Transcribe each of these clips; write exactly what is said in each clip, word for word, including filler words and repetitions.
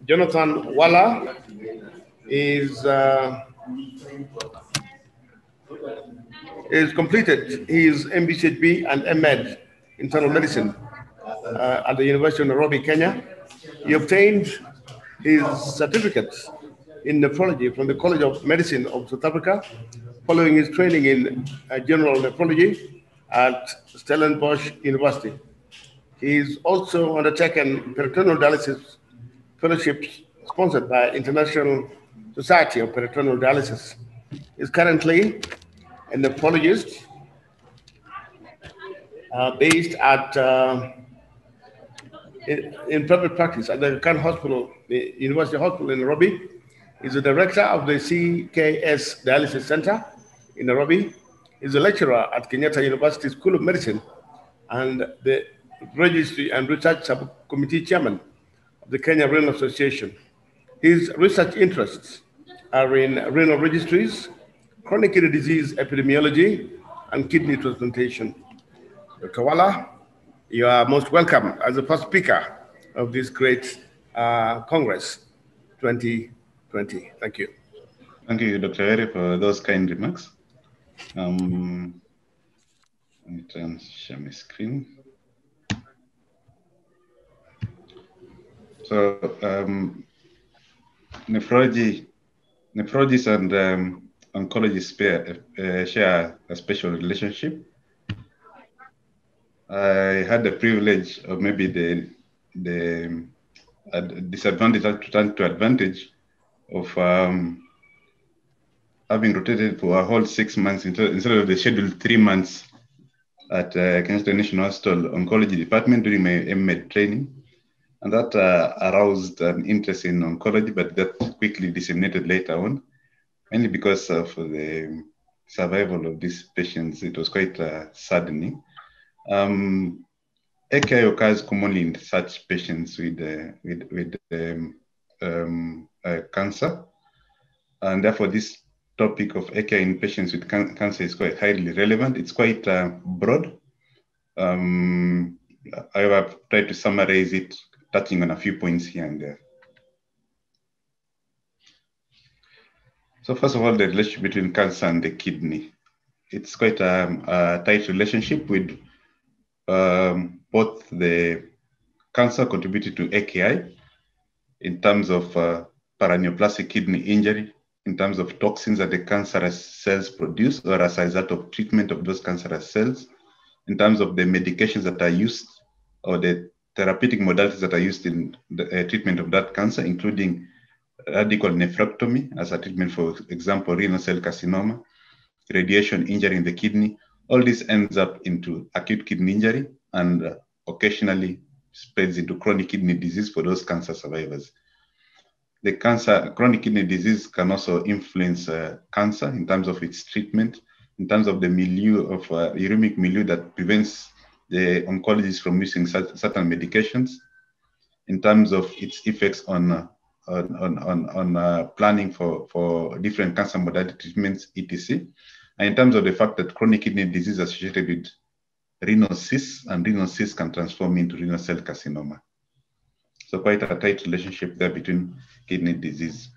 Jonathan Walla is uh, is completed his M B C H B and M Med internal medicine uh, at the University of Nairobi, Kenya. He obtained his certificate in nephrology from the College of Medicine of South Africa, following his training in uh, general nephrology at Stellenbosch University. He's also undertaken peritoneal dialysis fellowships sponsored by International Society of Peritoneal Dialysis. He's currently a nephrologist uh, based at uh, in, in private practice at the Khan Hospital, the University Hospital in Nairobi. He's the director of the C K S Dialysis Center in Nairobi. He's a lecturer at Kenyatta University School of Medicine and the Registry and Research Subcommittee Chairman of the Kenya Renal Association. His research interests are in renal registries, chronic kidney disease epidemiology, and kidney transplantation. Doctor Walla, you are most welcome as the first speaker of this great uh, Congress twenty twenty. Thank you. Thank you, Doctor Eri, for those kind remarks. Um, let me try and share my screen. So, um, nephrology, nephrologists and um, oncologists share, uh, share a special relationship. I had the privilege of maybe the the uh, disadvantage to turn to advantage of um, having rotated for a whole six months instead of the scheduled three months at uh, Kenyatta National Hospital Oncology Department during my M Med training. And that uh, aroused an interest in oncology, but that quickly disseminated later on, mainly because of the survival of these patients. It was quite uh, saddening. Um, A K I occurs commonly in such patients with, uh, with, with um, um, uh, cancer. And therefore, this topic of A K I in patients with can cancer is quite highly relevant. It's quite uh, broad. Um, I have tried to summarize it, touching on a few points here and there. So first of all, the relationship between cancer and the kidney. It's quite a, a tight relationship with um, both the cancer contributed to A K I in terms of uh, paraneoplastic kidney injury, in terms of toxins that the cancerous cells produce or as a result of treatment of those cancerous cells, in terms of the medications that are used or the therapeutic modalities that are used in the uh, treatment of that cancer, including radical nephrectomy as a treatment, for example, renal cell carcinoma, radiation injury in the kidney. All this ends up into acute kidney injury and uh, occasionally spreads into chronic kidney disease for those cancer survivors. The cancer, chronic kidney disease can also influence uh, cancer in terms of its treatment, in terms of the milieu of uh, uremic milieu that prevents the oncologist from using certain medications, in terms of its effects on uh, on on on uh, planning for for different cancer modality treatments, et cetera, and in terms of the fact that chronic kidney disease is associated with renal cysts, and renal cysts can transform into renal cell carcinoma. So quite a tight relationship there between kidney disease.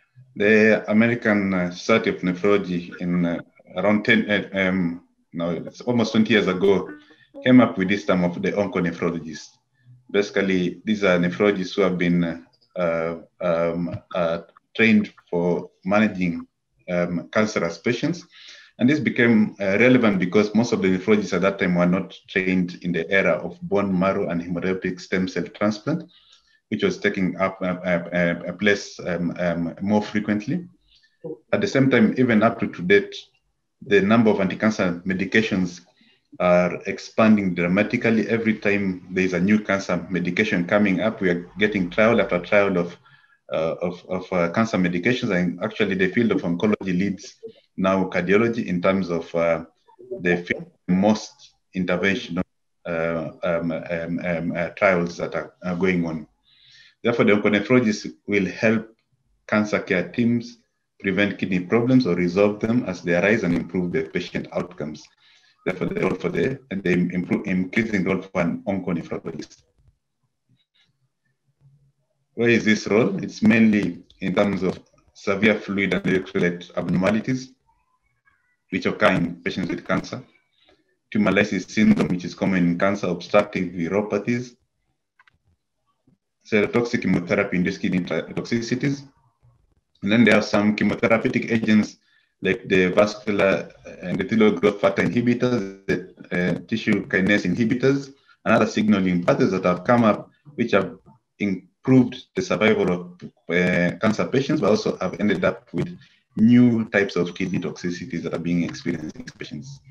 The American uh, Society of Nephrology in uh, around ten, uh, um, no, it's almost twenty years ago, came up with this term of the onconephrologist. Basically, these are nephrologists who have been uh, um, uh, trained for managing um, cancerous patients. And this became uh, relevant because most of the nephrologists at that time were not trained in the era of bone marrow and hematopoietic stem cell transplant, which was taking up a, a, a place um, um, more frequently. At the same time, even up to today, the number of anti-cancer medications are expanding dramatically. Every time there's a new cancer medication coming up, we are getting trial after trial of, uh, of, of uh, cancer medications. And actually the field of oncology leads now cardiology in terms of uh, the most interventional uh, um, um, um, uh, trials that are, are going on. Therefore, the onconephrologist will help cancer care teams prevent kidney problems or resolve them as they arise and improve the patient outcomes. Therefore, the role for the, the improve, increasing role for an onconephrologist. Where is this role? It's mainly in terms of severe fluid and electrolyte abnormalities, which occur in patients with cancer, tumor lysis syndrome, which is common in cancer, obstructive uropathies, cytotoxic chemotherapy-induced kidney toxicities. And then there are some chemotherapeutic agents like the vascular endothelial growth factor inhibitors, the uh, tissue kinase inhibitors, and other signaling pathways that have come up, which have improved the survival of uh, cancer patients, but also have ended up with new types of kidney toxicities that are being experienced in patients.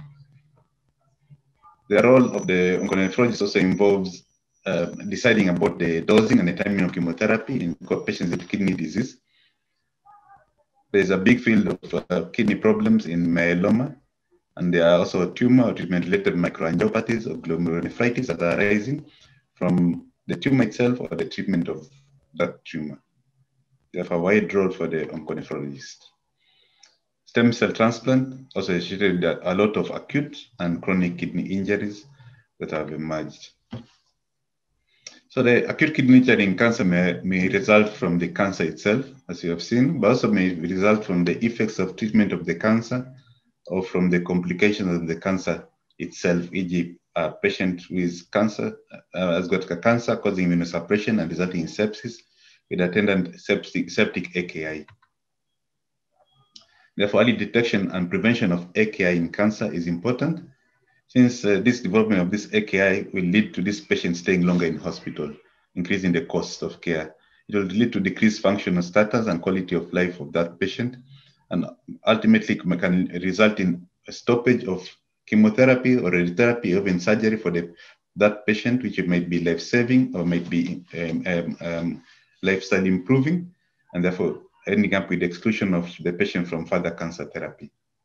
The role of the onconephrologist also involves uh, deciding about the dosing and the timing of chemotherapy in patients with kidney disease. There's a big field of uh, kidney problems in myeloma, and there are also tumor or treatment-related microangiopathies or glomerulonephritis that are arising from the tumor itself or the treatment of that tumor. They have a wide role for the onconephrologist. Stem cell transplant also associated with a lot of acute and chronic kidney injuries that have emerged. So the acute kidney injury in cancer may, may result from the cancer itself, as you have seen, but also may result from the effects of treatment of the cancer or from the complications of the cancer itself, for example, a patient with cancer uh, has got cancer causing immunosuppression and resulting in sepsis with attendant septic, septic A K I. Therefore, early detection and prevention of A K I in cancer is important, since uh, this development of this A K I will lead to this patient staying longer in hospital, increasing the cost of care. It will lead to decreased functional status and quality of life of that patient, and ultimately can result in a stoppage of chemotherapy or radiotherapy or even surgery for the, that patient, which might be life-saving or might be um, um, um, lifestyle improving, and therefore ending up with the exclusion of the patient from further cancer therapy.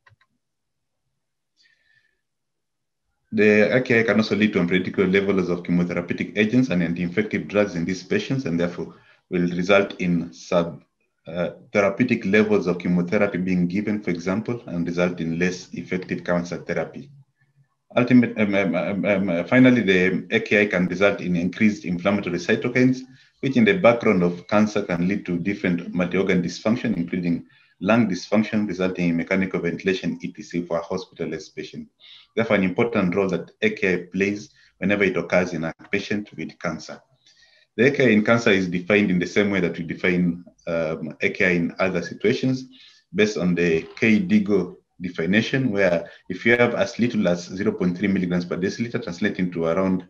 The A K I can also lead to unpredictable levels of chemotherapeutic agents and anti-infective drugs in these patients, and therefore will result in sub uh, therapeutic levels of chemotherapy being given, for example, and result in less effective cancer therapy. Ultimately, um, um, um, finally, the A K I can result in increased inflammatory cytokines, which in the background of cancer can lead to different multi-organ dysfunction, including lung dysfunction, resulting in mechanical ventilation, et cetera, for a hospitalized patient. Therefore, an important role that A K I plays whenever it occurs in a patient with cancer. The A K I in cancer is defined in the same way that we define um, A K I in other situations, based on the K D I G O definition, where if you have as little as zero point three milligrams per deciliter, translating to around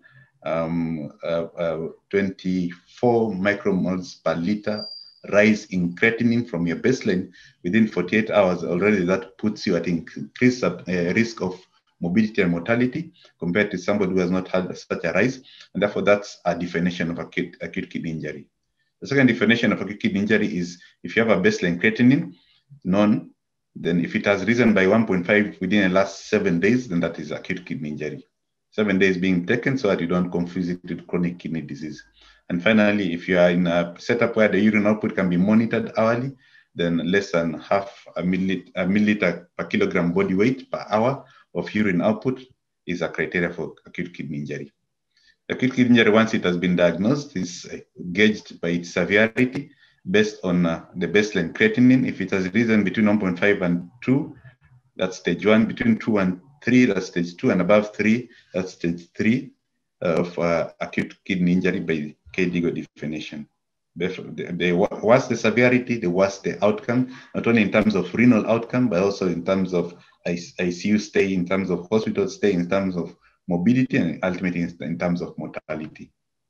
um, uh, uh, twenty-four micromoles per liter rise in creatinine from your baseline within forty-eight hours, already that puts you at increased uh, risk of morbidity and mortality compared to somebody who has not had such a rise. And therefore, that's a definition of acute, acute kidney injury. The second definition of acute kidney injury is if you have a baseline creatinine, none, then if it has risen by one point five within the last seven days, then that is acute kidney injury. Seven days being taken so that you don't confuse it with chronic kidney disease. And finally, if you are in a setup where the urine output can be monitored hourly, then less than half a milliliter, a milliliter per kilogram body weight per hour of urine output is a criteria for acute kidney injury. Acute kidney injury, once it has been diagnosed, is gauged by its severity based on uh, the baseline creatinine. If it has risen between one point five and two, that's stage one. Between two and three, that's stage two, and above three, that's stage three of uh, acute kidney injury by K D I G O definition. The, the, the worse the severity, the worse the outcome, not only in terms of renal outcome, but also in terms of I C U stay, in terms of hospital stay, in terms of morbidity, and ultimately in, in terms of mortality.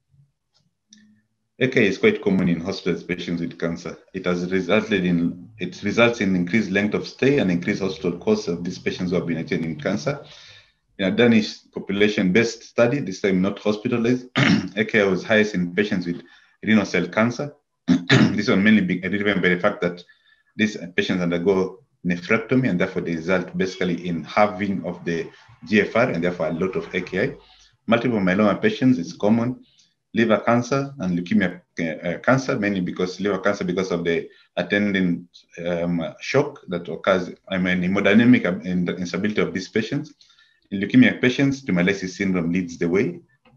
A K I is quite common in hospital patients with cancer. It has resulted in, it results in increased length of stay and increased hospital costs of these patients who have been attending in cancer. In a Danish population-based study, this time not hospitalized, A K I was highest in patients with renal cell cancer. This one mainly being driven by the fact that these patients undergo nephrectomy, and therefore they result basically in halving of the G F R, and therefore a lot of A K I. Multiple myeloma patients is common. Liver cancer and leukemia uh, cancer, mainly because liver cancer because of the attendant um, shock that occurs, I mean, hemodynamic instability of these patients. In leukemia patients, tumor lysis syndrome leads the way.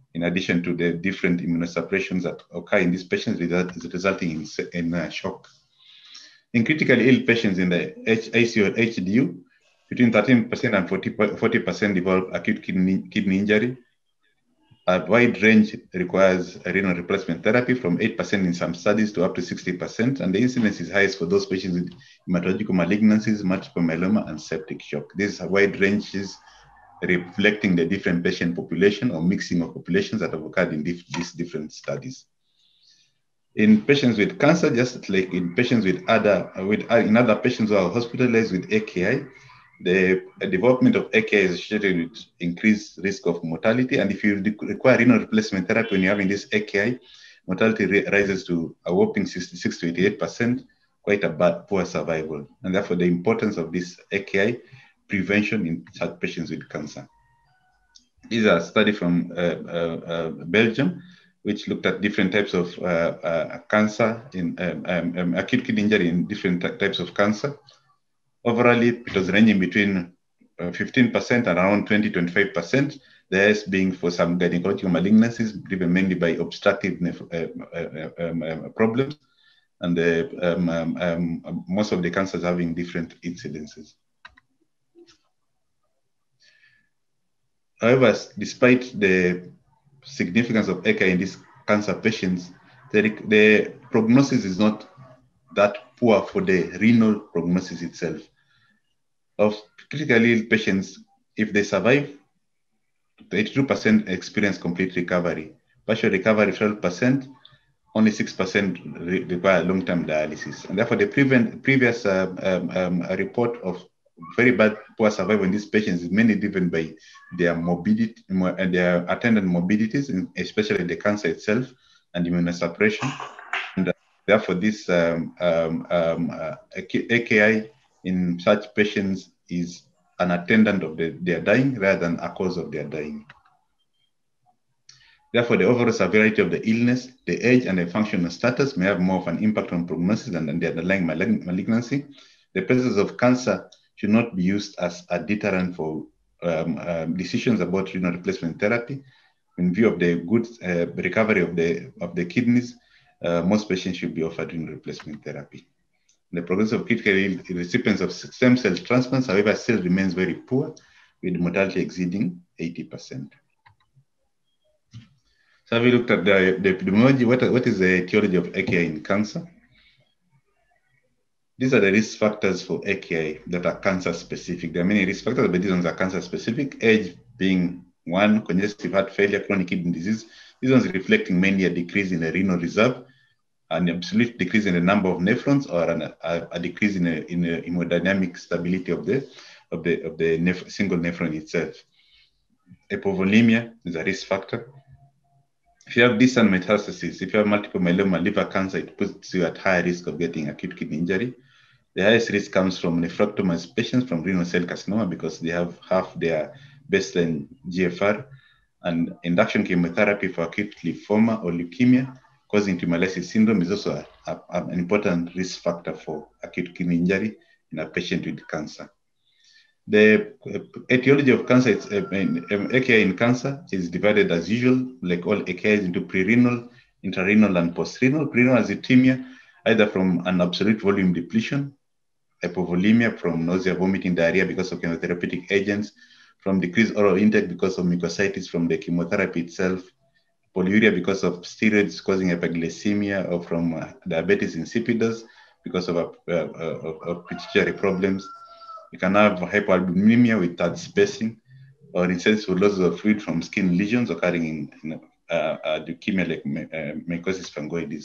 in addition to the different immunosuppressions that occur in these patients, result, resulting in, in uh, shock. In critically ill patients in the I C U or H D U, between thirteen percent and forty percent develop acute kidney, kidney injury. A wide range requires a renal replacement therapy from eight percent in some studies to up to sixty percent. And the incidence is highest for those patients with hematological malignancies, multiple myeloma, and septic shock. These wide ranges reflecting the different patient population or mixing of populations that have occurred in dif these different studies. In patients with cancer, just like in patients with other, with in other patients who are hospitalized with A K I, the development of A K I is associated with increased risk of mortality. And if you require renal replacement therapy when you're having this A K I, mortality rises to a whopping sixty-six to eighty-eight percent, quite a bad, poor survival. And therefore, the importance of this A K I prevention in such patients with cancer. These are a study from uh, uh, uh, Belgium, which looked at different types of uh, uh, cancer, in um, um, acute kidney injury in different types of cancer. Overall, it was ranging between fifteen percent and around twenty to twenty-five percent, the highest being for some gynecological malignancies, driven mainly by obstructive uh, uh, um, um, problems, and uh, um, um, um, most of the cancers having different incidences. However, despite the significance of A K I in these cancer patients, the, the prognosis is not that poor for the renal prognosis itself. Of critically ill patients, if they survive, eighty-two percent experience complete recovery. Partial recovery, twelve percent, only six percent re require long-term dialysis. And therefore, the prevent, previous uh, um, um, report of very bad poor survival in these patients is mainly driven by their morbidity and their attendant morbidities, especially the cancer itself and immunosuppression. And uh, therefore, this um, um, um, uh, A K I in such patients is an attendant of the, their dying rather than a cause of their dying. Therefore, the overall severity of the illness, the age, and the functional status may have more of an impact on prognosis than, than the underlying malig malignancy. The presence of cancer should not be used as a deterrent for um, um, decisions about renal replacement therapy. In view of the good uh, recovery of the, of the kidneys, uh, most patients should be offered renal replacement therapy. The prognosis of critically ill recipients of stem cell transplants, however, still remains very poor, with mortality exceeding eighty percent. So have we looked at the, the epidemiology? What, what is the etiology of A K I in cancer? These are the risk factors for A K I that are cancer specific. There are many risk factors, but these ones are cancer specific. Age being one, congestive heart failure, chronic kidney disease. These ones reflecting mainly a decrease in the renal reserve, an absolute decrease in the number of nephrons, or an, a, a decrease in the in the hemodynamic stability of the of the of the neph single nephron itself. Hypovolemia is a risk factor. If you have distant metastasis, if you have multiple myeloma, liver cancer, it puts you at higher risk of getting acute kidney injury. The highest risk comes from nephrectomized patients from renal cell carcinoma because they have half their baseline G F R, and induction chemotherapy for acute lymphoma or leukemia causing hemolysis syndrome is also a, a, an important risk factor for acute kidney injury in a patient with cancer. The etiology of cancer, it's, uh, A K I in cancer is divided as usual, like all A K Is, into prerenal, intrarenal, and postrenal. Prerenal azotemia, either from an absolute volume depletion, hypovolemia from nausea, vomiting, diarrhea because of chemotherapeutic agents, from decreased oral intake because of mucositis from the chemotherapy itself, polyuria because of steroids causing hyperglycemia, or from uh, diabetes insipidus because of, uh, uh, of, of pituitary problems. You can have hypoalbuminemia with third spacing, or insensitive loss of fluid from skin lesions occurring in, in uh, uh, leukemia like uh, mycosis fungoides.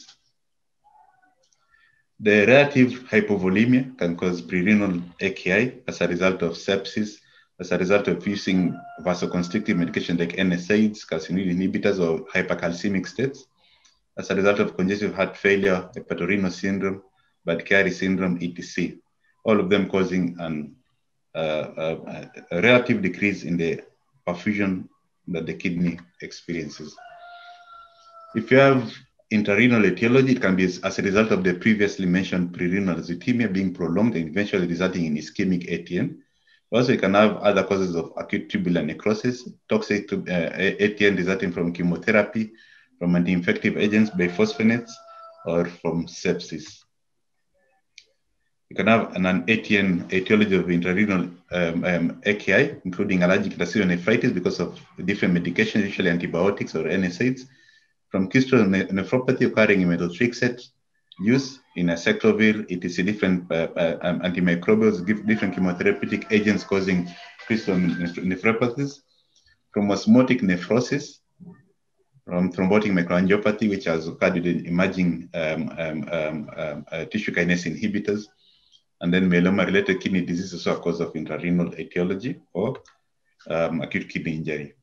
The relative hypovolemia can cause prerenal A K I as a result of sepsis, as a result of using vasoconstrictive medication like N SAIDs, calcineurin inhibitors, or hypercalcemic states, as a result of congestive heart failure, hepatorenal syndrome, Budd-Chiari syndrome, et cetera. All of them causing an, uh, uh, a relative decrease in the perfusion that the kidney experiences. If you have intrarenal etiology, it can be as a result of the previously mentioned prerenal azotemia being prolonged and eventually resulting in ischemic A T M, Also, you can have other causes of acute tubular necrosis, toxic to, uh, A T N resulting from chemotherapy, from anti-infective agents, bisphosphonates, or from sepsis. You can have an, an A T N etiology of intrarenal um, um, A K I, including allergic interstitial nephritis because of different medications, usually antibiotics or N SAIDs, from crystal nephropathy occurring in methotrexate use in acyclovir, et cetera. Different uh, uh, um, antimicrobials, different chemotherapeutic agents causing crystal nephropathies, from osmotic nephrosis, from thrombotic microangiopathy, which has occurred with emerging um, um, um, um, uh, tissue kinase inhibitors, and then myeloma-related kidney disease is also a cause of intrarenal etiology or um, acute kidney injury.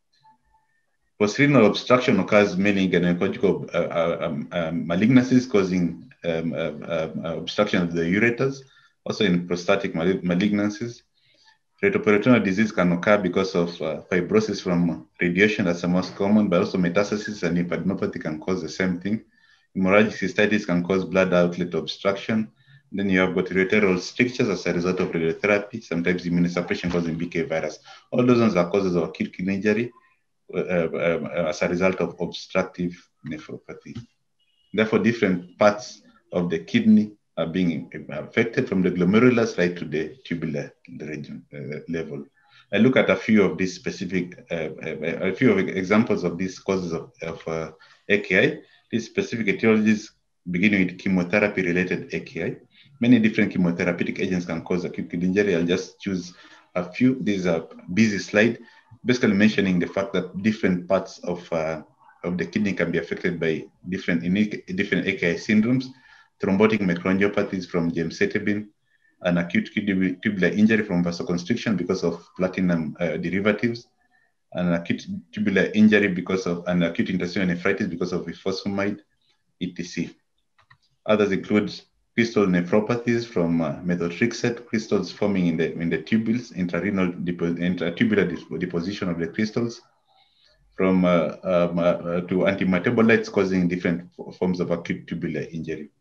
Postrenal obstruction occurs mainly in gynecological uh, um, um, malignancies causing um, uh, uh, obstruction of the ureters, also in prostatic malignancies. Retroperitoneal disease can occur because of uh, fibrosis from radiation, that's the most common, but also metastasis and lymphadenopathy can cause the same thing. Hemorrhagic cystitis can cause blood outlet obstruction. Then you have got ureteral strictures as a result of radiotherapy, sometimes immunosuppression causing B K virus. All those ones are causes of acute kidney injury uh, um, as a result of obstructive nephropathy. Therefore, different parts of the kidney are being affected from the glomerulus right to the tubular region, uh, level. I look at a few of these specific, uh, a few of examples of these causes of, of uh, A K I. These specific etiologies beginning with chemotherapy-related A K I. Many different chemotherapeutic agents can cause acute kidney injury. I'll just choose a few. This is a busy slide, basically mentioning the fact that different parts of uh, of the kidney can be affected by different unique, different A K I syndromes, thrombotic microangiopathies from gemcitabine, an acute kidney tubular injury from vasoconstriction because of platinum uh, derivatives, an acute tubular injury because of an acute interstitial nephritis because of ifosfamide, et cetera. Others include crystal nephropathies from uh, methotrexate, crystals forming in the in the tubules, intrarenal depo intratubular deposition of the crystals, from uh, um, uh, to antimetabolites causing different forms of acute tubular injury.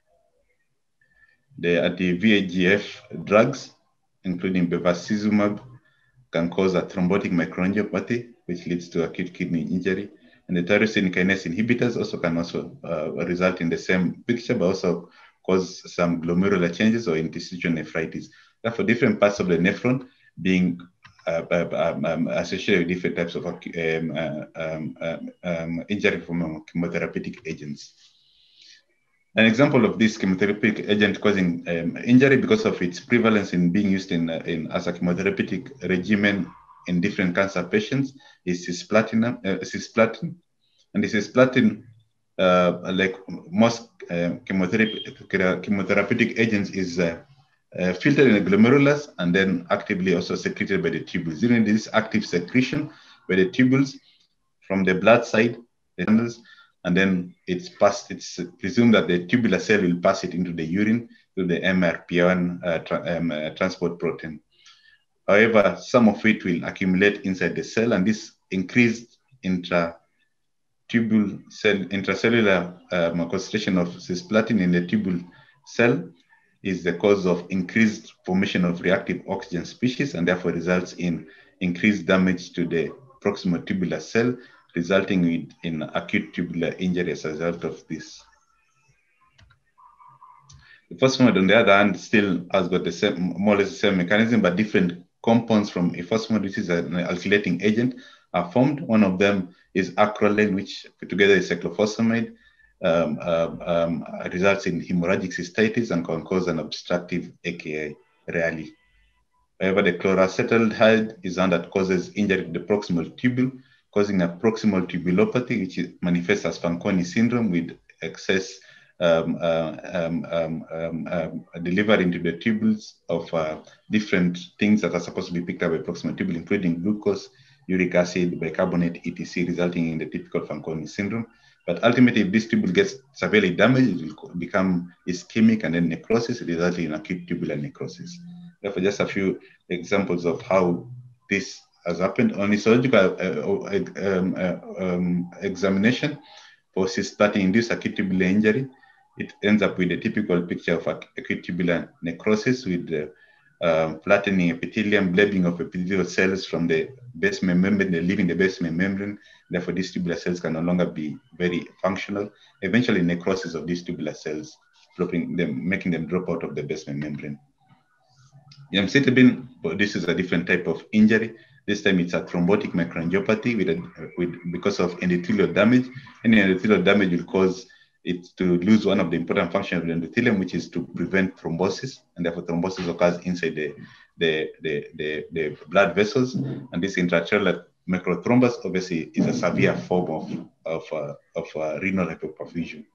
The anti-V E G F drugs, including bevacizumab, can cause a thrombotic microangiopathy, which leads to acute kidney injury. And the tyrosine kinase inhibitors also can also uh, result in the same picture, but also cause some glomerular changes or interstitial nephritis. Therefore, different parts of the nephron being uh, um, um, associated with different types of um, uh, um, um, injury from chemotherapeutic agents. An example of this chemotherapeutic agent causing um, injury because of its prevalence in being used in, uh, in as a chemotherapeutic regimen in different cancer patients is cisplatin. Uh, cisplatin. And this cisplatin, uh, like most uh, chemotherapy, chemotherapeutic agents, is uh, uh, filtered in the glomerulus and then actively also secreted by the tubules. During this active secretion by the tubules from the blood side, the tubules, and then it's passed, it's presumed that the tubular cell will pass it into the urine through the M R P one uh, tra um, uh, transport protein. However, some of it will accumulate inside the cell, and this increased intra tubule cell, intracellular um, concentration of cisplatin in the tubule cell is the cause of increased formation of reactive oxygen species, and therefore results in increased damage to the proximal tubular cell, resulting in acute tubular injury as a result of this. The phosphonate, on the other hand, still has got the same, more or less the same mechanism, but different compounds from ifosfamide, which is an alkylating agent, are formed. One of them is acrolein, which put together is cyclophosphamide, um, um, um, results in hemorrhagic cystitis and can cause an obstructive A K I, rarely. However, the chloroacetaldehyde is one that causes injury to the proximal tubule, causing a proximal tubulopathy, which manifests as Fanconi syndrome with excess um, uh, um, um, um, um, delivered into the tubules of uh, different things that are supposed to be picked up by proximal tubule, including glucose, uric acid, bicarbonate, et cetera, resulting in the typical Fanconi syndrome. But ultimately, if this tubule gets severely damaged, it will become ischemic and then necrosis, resulting in acute tubular necrosis. Therefore, just a few examples of how this has happened. On histological uh, um, uh, um, examination for cisplatin-induced acute tubular injury, it ends up with a typical picture of acute tubular necrosis with uh, uh, flattening epithelium, blebbing of epithelial cells from the basement membrane. They live in the basement membrane. Therefore, these tubular cells can no longer be very functional. Eventually, necrosis of these tubular cells, dropping them, making them drop out of the basement membrane. Gemcitabine, but this is a different type of injury. This time it's a thrombotic microangiopathy with, a, with because of endothelial damage. Any endothelial damage will cause it to lose one of the important functions of the endothelium, which is to prevent thrombosis, and therefore thrombosis occurs inside the the the, the, the blood vessels. And this intraarterial microthrombus obviously is a severe form of of uh, of uh, renal hypoperfusion.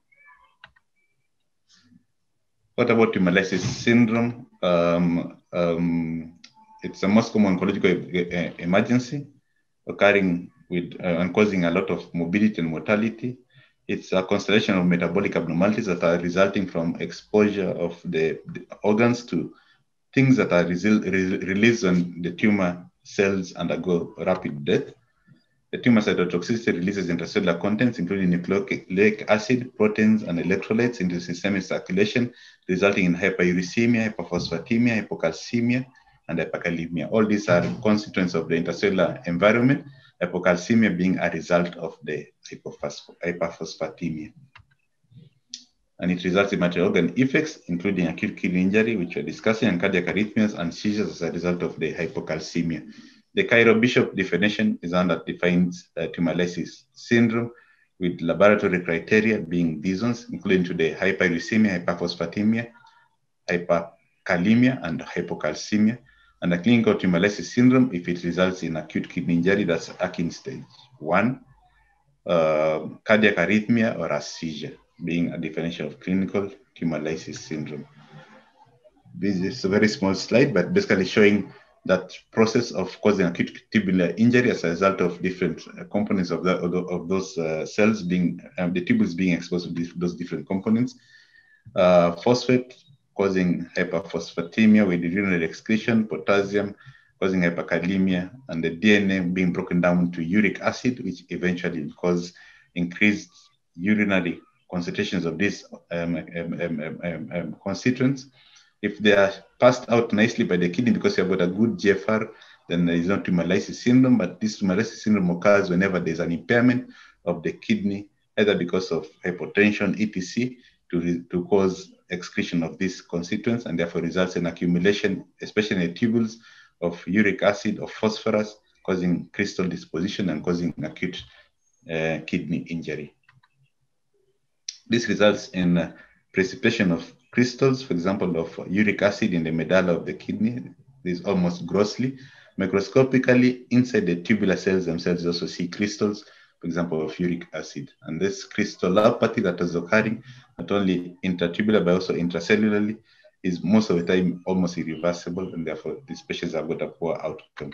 What about hemolysis syndrome? Um, um, it's the most common oncological emergency occurring with uh, and causing a lot of morbidity and mortality. It's a constellation of metabolic abnormalities that are resulting from exposure of the, the organs to things that are re re released when the tumor cells undergo rapid death. The tumor cytotoxicity releases intracellular contents, including nucleic acid, proteins, and electrolytes into systemic circulation, resulting in hyperuricemia, hyperphosphatemia, hypocalcemia, and hyperkalemia. All these are consequences of the intracellular environment, hypocalcemia being a result of the hyperphosphatemia. And it results in multi-organ effects, including acute kidney injury, which we're discussing, and cardiac arrhythmias and seizures as a result of the hypocalcemia. The Cairo-Bishop definition is one that defines uh, hemolysis syndrome, with laboratory criteria being these ones, including to the hyperuricemia, hyperphosphatemia, hyperkalemia, and hypocalcemia. And the clinical hemolysis syndrome, if it results in acute kidney injury, that's Akin stage one, uh, cardiac arrhythmia, or a seizure, being a definition of clinical hemolysis syndrome. This is a very small slide, but basically showing that process of causing acute tubular injury as a result of different uh, components of, the, of, the, of those uh, cells being, um, the tubules being exposed to this, those different components. Uh, phosphate causing hyperphosphatemia with urinary excretion, potassium causing hyperkalemia, and the D N A being broken down to uric acid, which eventually will cause increased urinary concentrations of these um, um, um, um, um, constituents. If they are passed out nicely by the kidney because you have got a good G F R, then there is not hemolysis syndrome, but this hemolysis syndrome occurs whenever there's an impairment of the kidney, either because of hypotension, et cetera, to, to cause excretion of these constituents, and therefore results in accumulation, especially in the tubules, of uric acid or phosphorus, causing crystal disposition and causing acute uh, kidney injury. This results in uh, precipitation of crystals, for example, of uric acid in the medulla of the kidney. This is almost grossly. Microscopically, inside the tubular cells themselves, you also see crystals, for example, of uric acid. And this crystallopathy that is occurring, not only intratubular, but also intracellularly, is most of the time almost irreversible, and therefore these patients have got a poor outcome.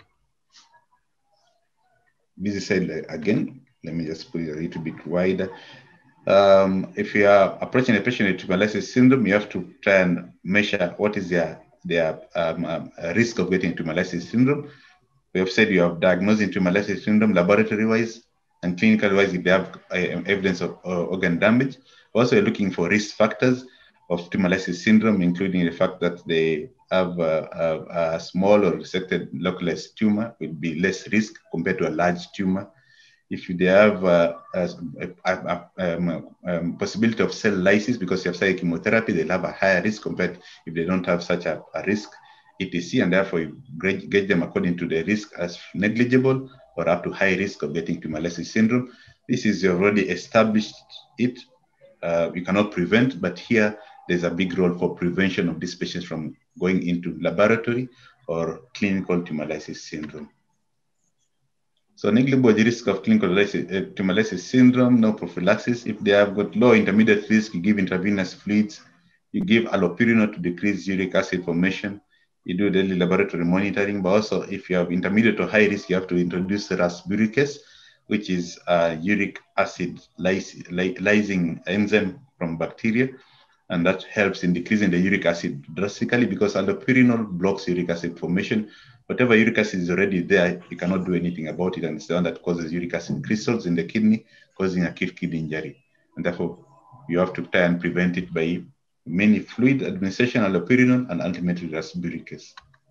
Busy side again, let me just put it a little bit wider. Um, if you are approaching a patient with hemolysis syndrome, you have to try and measure what is their, their um, um, risk of getting hemolysis syndrome. We have said you have diagnosed hemolysis syndrome laboratory-wise and clinical-wise if they have uh, evidence of uh, organ damage. Also, you're looking for risk factors of hemolysis syndrome, including the fact that they have a, a, a small or resected localized tumor would be less risk compared to a large tumor. If they have uh, a, a, a um, um, possibility of cell lysis because you have started chemotherapy, they'll have a higher risk compared if they don't have such a, a risk, et cetera. And therefore, you gauge them according to the risk as negligible or up to high risk of getting hemolysis syndrome. This is already established it. Uh, you cannot prevent, but here there's a big role for prevention of these patients from going into laboratory or clinical hemolysis syndrome. So negligible risk of clinical hemolysis syndrome, no prophylaxis. If they have got low intermediate risk, you give intravenous fluids, you give allopurinol to decrease uric acid formation, you do daily laboratory monitoring, but also if you have intermediate or high risk, you have to introduce rasburicase, which is a uric acid lysing enzyme from bacteria, and that helps in decreasing the uric acid drastically because allopurinol blocks uric acid formation. Whatever uric acid is already there, you cannot do anything about it, and it's the one that causes uric acid crystals in the kidney, causing acute kidney injury. And therefore, you have to try and prevent it by many fluid administration, allopurinol, and ultimately rasburicase.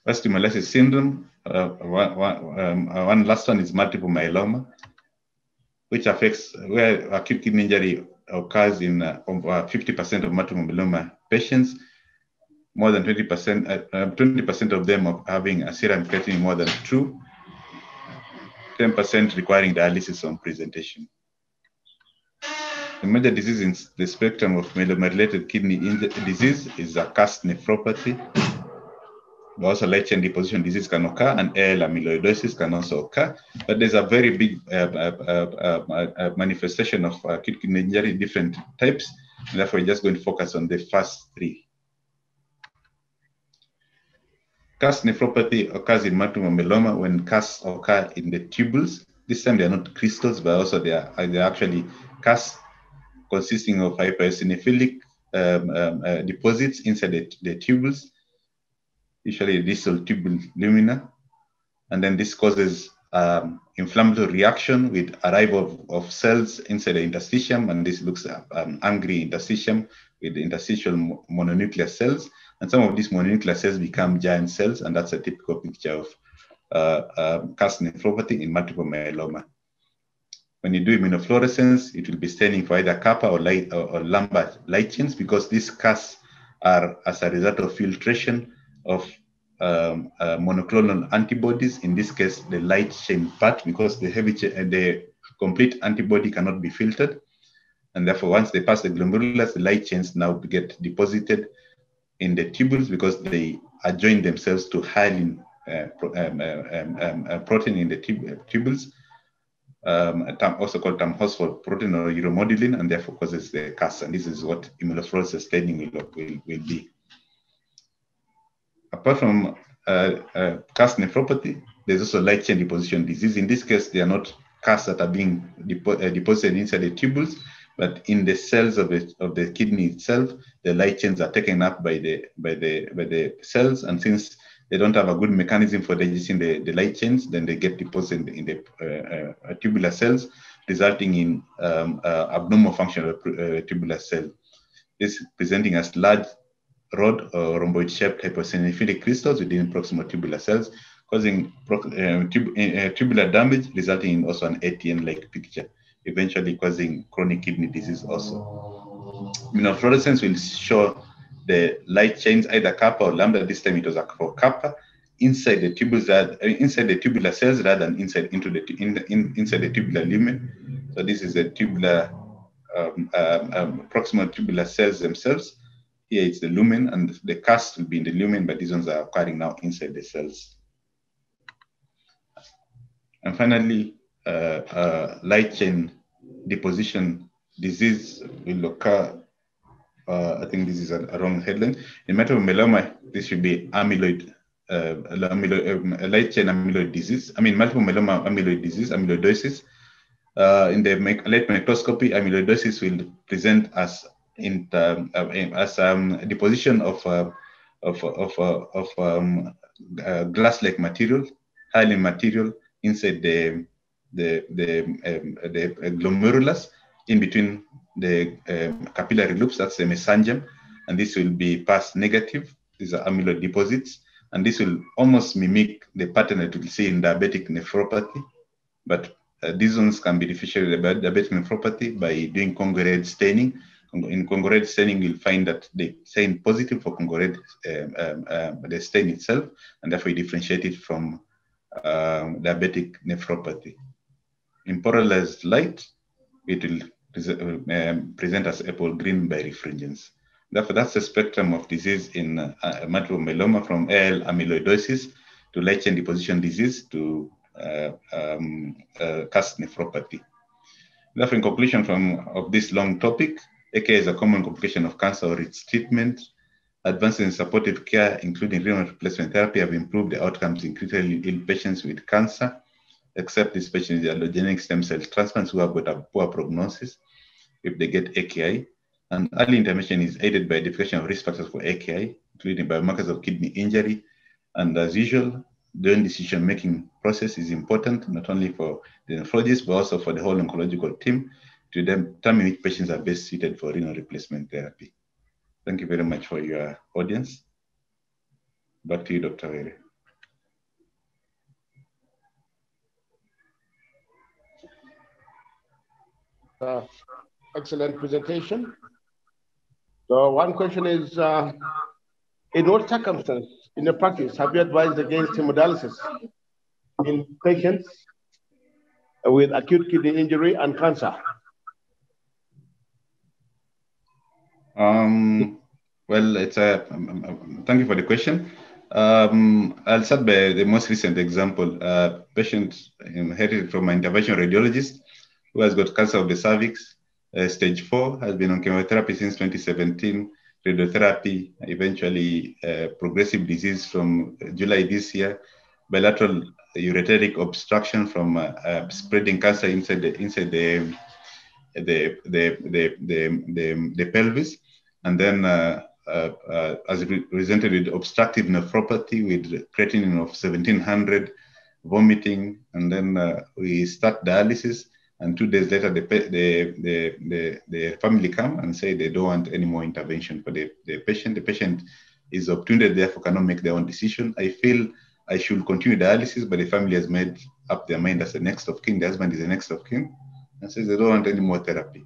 First hemolysis syndrome, uh, one, one, um, uh, one last one is multiple myeloma, which affects where acute kidney injury occurs in uh, over fifty percent of multiple myeloma patients. More than twenty percent, uh, twenty percent of them of having a serum creatinine more than two, ten percent requiring dialysis on presentation. The major disease in the spectrum of myeloma-related kidney disease is a C A S nephropathy. But also light chain deposition disease can occur, and A L amyloidosis can also occur. But there's a very big uh, uh, uh, uh, manifestation of acute kidney injury, different types. And therefore, we're just going to focus on the first three. C A S nephropathy occurs in multiple myeloma when C A S occur in the tubules. This time they are not crystals, but also they are, they are actually C A S consisting of hypereosinophilic um, um, uh, deposits inside the, the tubules, usually distal tubule lumina. And then this causes um, inflammatory reaction with arrival of, of cells inside the interstitium. And this looks at an angry interstitium with the interstitial mononuclear cells. And some of these mononuclear cells become giant cells. And that's a typical picture of uh, uh, C A S nephropathy in multiple myeloma. When you do immunofluorescence, it will be staining for either kappa or, light, or, or Lambert light chains, because these C A S are as a result of filtration of um, uh, monoclonal antibodies. In this case, the light chain part, because the heavy chain, the complete antibody cannot be filtered. And therefore, once they pass the glomerulus, the light chains now get deposited in the tubules because they adjoin themselves to hyaline uh, um, um, um, uh, protein in the tub tubules. Um, also called tamphosphate protein or uromodulin, and therefore causes the C A S. And this is what immunofluorescence staining will, will, will be. Apart from uh, uh, C A S nephropathy, there's also light chain deposition disease. In this case, they are not C A S that are being depo uh, deposited inside the tubules, but in the cells of the of the kidney itself, the light chains are taken up by the by the by the cells, and since they don't have a good mechanism for digesting the, the light chains, then they get deposited in the uh, uh, tubular cells, resulting in um, uh, abnormal function of the uh, tubular cell. This is presenting as large rod or rhomboid-shaped hypoeosinophilic crystals within proximal tubular cells, causing uh, tub uh, tubular damage, resulting in also an A T N-like picture, eventually causing chronic kidney disease also. Immunofluorescence will show the light chains, either kappa or lambda. This time it was for kappa, inside the tubules, uh, inside the tubular cells rather than inside into the in, in, inside the tubular lumen. So this is the tubular um, um, um, proximal tubular cells themselves. Here it's the lumen, and the C A S will be in the lumen, but these ones are occurring now inside the cells. And finally, uh, uh, light chain deposition disease will occur. Uh, I think this is a, a wrong headline. In multiple myeloma, this should be amyloid, uh, amyloid um, light chain amyloid disease. I mean, multiple myeloma amyloid disease, amyloidosis. Uh, in the light microscopy, amyloidosis will present as in um, uh, as um, deposition of uh, of of uh, of um, uh, glass-like material, hyaline material inside the the the um, the glomerulus, in between the um, capillary loops. That's the mesangium, and this will be past negative. These are amyloid deposits, and this will almost mimic the pattern that we'll see in diabetic nephropathy, but uh, these ones can be differentiated about diabetic nephropathy by doing Congo red staining. In Congo red staining, you'll find that they stain positive for Congo red, um, um, um, the stain itself, and therefore you differentiate it from um, diabetic nephropathy. In polarized light, it will um, present as apple green by refringence. Therefore, that's the spectrum of disease in uh, multiple myeloma, from A L amyloidosis to light chain deposition disease to uh, um, uh, C A S nephropathy. Therefore, in conclusion from of this long topic, A K I is a common complication of cancer or its treatment. Advances in supportive care, including renal replacement therapy, have improved the outcomes in critically ill patients with cancer, except these patients with allogeneic stem cell transplants who have got a poor prognosis if they get A K I. And early intervention is aided by identification of risk factors for A K I, including biomarkers of kidney injury. And as usual, the decision-making process is important, not only for the nephrologist, but also for the whole oncological team to determine which patients are best suited for renal replacement therapy. Thank you very much for your audience. Back to you, Doctor Were. uh, excellent presentation. So one question is, uh, in what circumstances in the practice have you advised against hemodialysis in patients with acute kidney injury and cancer? Um, well, it's a, um, um, thank you for the question. Um, I'll start by the most recent example. Uh, patient inherited from an interventional radiologist who has got cancer of the cervix, uh, stage four, has been on chemotherapy since twenty seventeen, radiotherapy, eventually uh, progressive disease from July this year, bilateral ureteric obstruction from uh, uh, spreading cancer inside the inside the the the the the, the, the pelvis, and then uh, uh, uh, as re presented with obstructive nephropathy with creatinine of seventeen hundred, vomiting, and then uh, we start dialysis. And two days later, the, the, the, the, the family come and say they don't want any more intervention for the, the patient. The patient is obtunded, therefore cannot make their own decision. I feel I should continue dialysis, but the family has made up their mind as the next of kin. The husband is the next of kin and says they don't want any more therapy.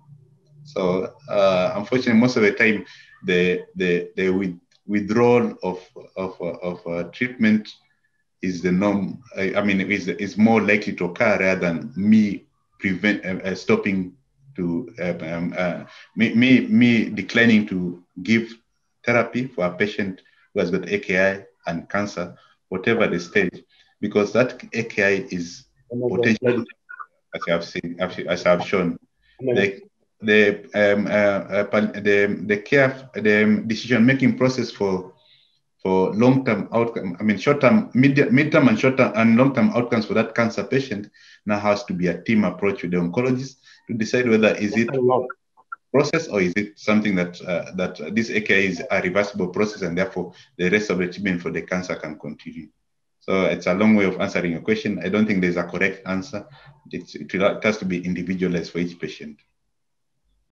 So uh, unfortunately, most of the time, the, the, the with, withdrawal of, of, of uh, treatment is the norm. I, I mean, is, is more likely to occur rather than me prevent uh, uh, stopping to uh, um, uh, me, me me declining to give therapy for a patient who has got A K I and cancer, whatever the stage, because that A K I is potential, as I have seen, as I have shown. The the um, uh, uh, the the care the decision making process for for long-term outcome, I mean, short-term, mid-term and short-term and long-term outcomes for that cancer patient now has to be a team approach with the oncologist to decide whether is it process or is it something that uh, that uh, this A K I is a reversible process and therefore the rest of the treatment for the cancer can continue. So it's a long way of answering your question. I don't think there's a correct answer. It's, it has to be individualized for each patient.